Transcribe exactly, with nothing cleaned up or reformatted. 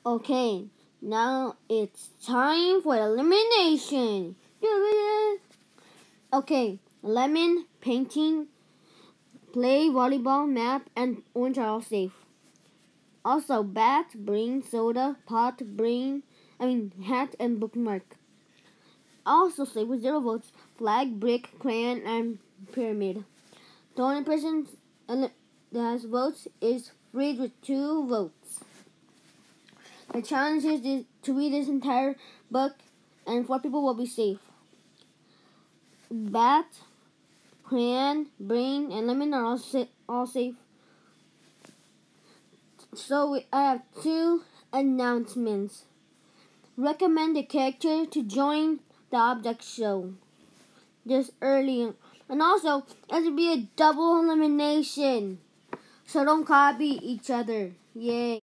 Okay, now it's time for elimination. Okay, lemon, painting, play, volleyball, map, and orange are all safe. Also, bat, brain, soda, pot, brain, I mean, hat, and bookmark. Also safe with zero votes, flag, brick, crayon, and pyramid. The only person that has votes is Freed with two votes. The challenge is to read this entire book, and four people will be safe. Bat, crayon, brain, and lemon are all, sa- all safe. So we, I have two announcements. Recommend a character to join the object show this early. And also, it will be a double elimination. So don't copy each other. Yay.